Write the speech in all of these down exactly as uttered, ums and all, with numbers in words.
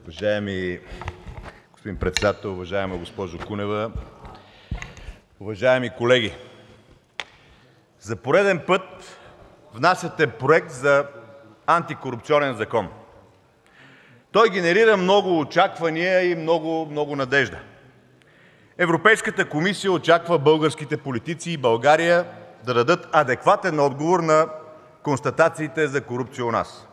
Уважаеми господин председател, уважаема госпожо Кунева, уважаеми колеги! За пореден път внасяте проект за антикорупционен закон. Той генерира много очаквания и много, много надежда. Европейската комисия очаква българските политици и България да дадат адекватен отговор на констатациите за корупция у нас.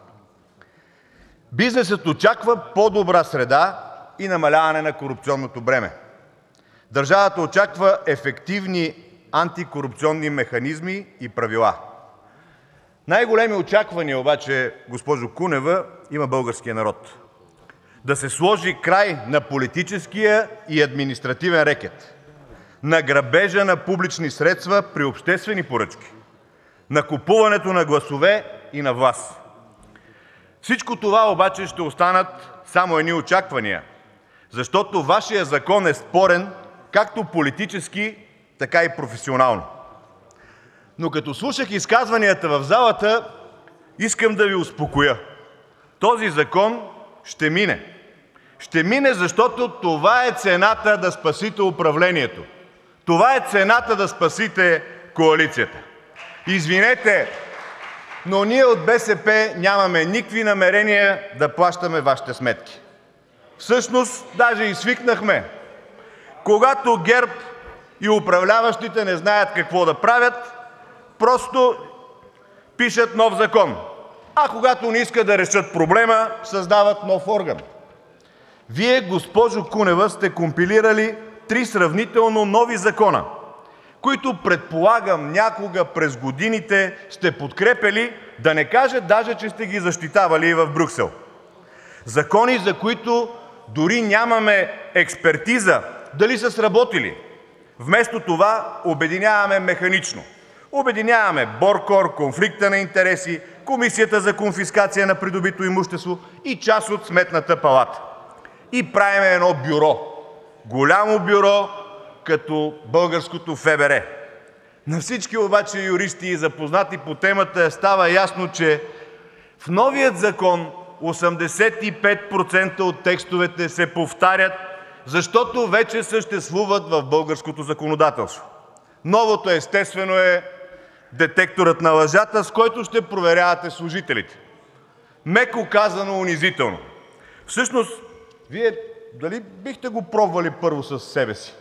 Бизнесът очаква по-добра среда и намаляване на корупционното бреме. Държавата очаква ефективни антикорупционни механизми и правила. Най-големи очаквания обаче, госпожо Кунева, има българския народ. Да се сложи край на политическия и административен рекет, на грабежа на публични средства при обществени поръчки, на купуването на гласове и на власт. Всичко това обаче ще останат само едни очаквания, защото вашият закон е спорен както политически, така и професионално. Но като слушах изказванията в залата, искам да ви успокоя. Този закон ще мине. Ще мине, защото това е цената да спасите управлението. Това е цената да спасите коалицията. Извинете, но ние от БСП нямаме никакви намерения да плащаме вашите сметки. Всъщност, даже и свикнахме. Когато ГЕРБ и управляващите не знаят какво да правят, просто пишат нов закон. А когато не искат да решат проблема, създават нов орган. Вие, госпожо Кунева, сте компилирали три сравнително нови закона, които предполагам някога през годините сте подкрепяли, да не кажа даже, че сте ги защитавали и в Брюксел. Закони, за които дори нямаме експертиза дали са сработили. Вместо това обединяваме механично. Обединяваме БОРКОР, конфликта на интереси, Комисията за конфискация на придобито имущество и част от Сметната палата. И правим едно бюро. Голямо бюро, като българското ФБР. На всички обаче юристи и запознати по темата става ясно, че в новият закон осемдесет и пет процента от текстовете се повтарят, защото вече съществуват в българското законодателство. Новото естествено е детекторът на лъжата, с който ще проверявате служителите. Меко казано унизително. Всъщност, вие дали бихте го пробвали първо със себе си?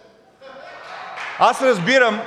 Аз разбирам,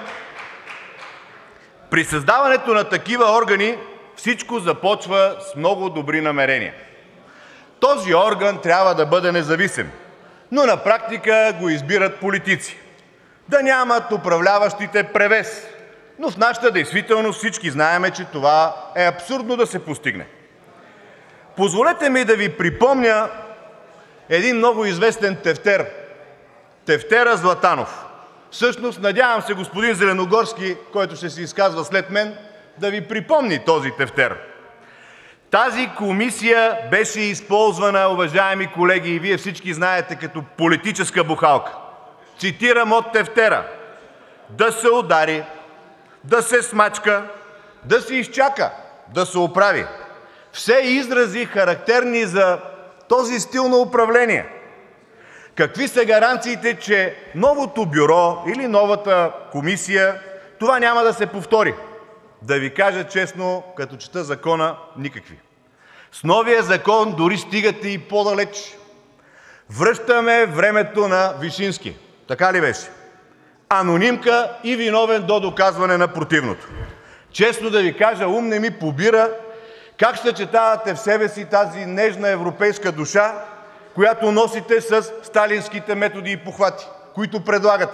при създаването на такива органи всичко започва с много добри намерения. Този орган трябва да бъде независим, но на практика го избират политици. Да нямат управляващите превес. Но в нашата действителност всички знаем, че това е абсурдно да се постигне. Позволете ми да ви припомня един много известен тефтер. Тефтера Златанов. Всъщност, надявам се господин Зеленогорски, който ще се изказва след мен, да ви припомни този тефтер. Тази комисия беше използвана, уважаеми колеги, и вие всички знаете, като политическа бухалка. Цитирам от тефтера: да се удари, да се смачка, да се изчака, да се оправи. Все изрази, характерни за този стил на управление. Какви са гаранциите, че новото бюро или новата комисия това няма да се повтори? Да ви кажа честно, като чета закона, никакви. С новия закон дори стигате и по-далеч. Връщаме времето на Вишински. Така ли беше? Анонимка и виновен до доказване на противното. Честно да ви кажа, ум не ми побира как съчетавате в себе си тази нежна европейска душа, която носите с сталинските методи и похвати, които предлагате.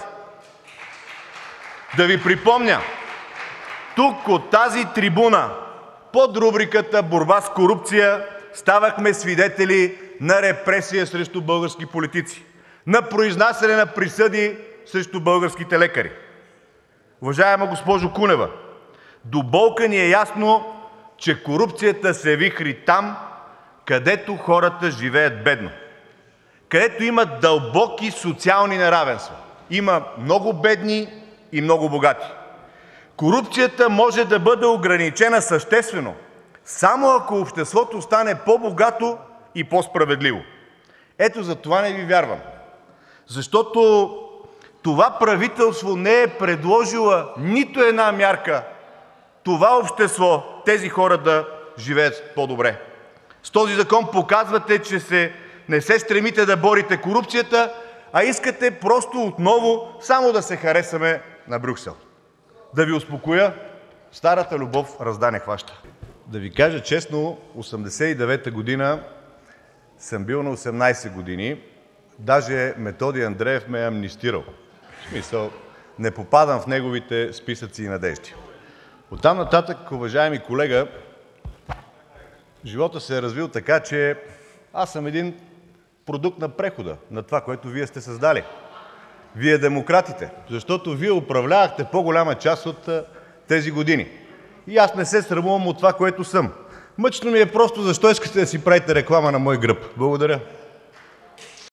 Да ви припомня, тук от тази трибуна, под рубриката „Борба с корупция“, ставахме свидетели на репресия срещу български политици, на произнасяне на присъди срещу българските лекари. Уважаема госпожо Кунева, до болка ни е ясно, че корупцията се вихри там, където хората живеят бедно, където има дълбоки социални неравенства. Има много бедни и много богати. Корупцията може да бъде ограничена съществено, само ако обществото стане по-богато и по-справедливо. Ето за това не ви вярвам. Защото това правителство не е предложила нито една мярка това общество, тези хора да живеят по-добре. С този закон показвате, че се, не се стремите да борите корупцията, а искате просто отново само да се харесаме на Брюксел. Да ви успокоя, старата любов разда не хваща. Да ви кажа честно, осемдесет и девета година съм бил на осемнадесет години, даже Методи Андреев ме е амнистирал. В смисъл, не попадам в неговите списъци и надежди. Оттам нататък, уважаеми колега, живота се е развил така, че аз съм един продукт на прехода, на това, което вие сте създали. Вие демократите, защото вие управлявахте по-голяма част от тези години. И аз не се срамувам от това, което съм. Мъчно ми е просто защо искате да си правите реклама на мой гръб. Благодаря.